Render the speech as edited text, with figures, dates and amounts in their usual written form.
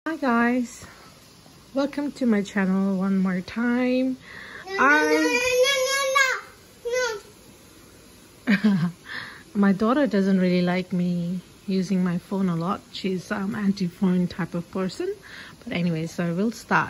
Hi guys, welcome to my channel one more time. My daughter doesn't really like me using my phone a lot. She's anti-phone type of person. But anyway, so I will start.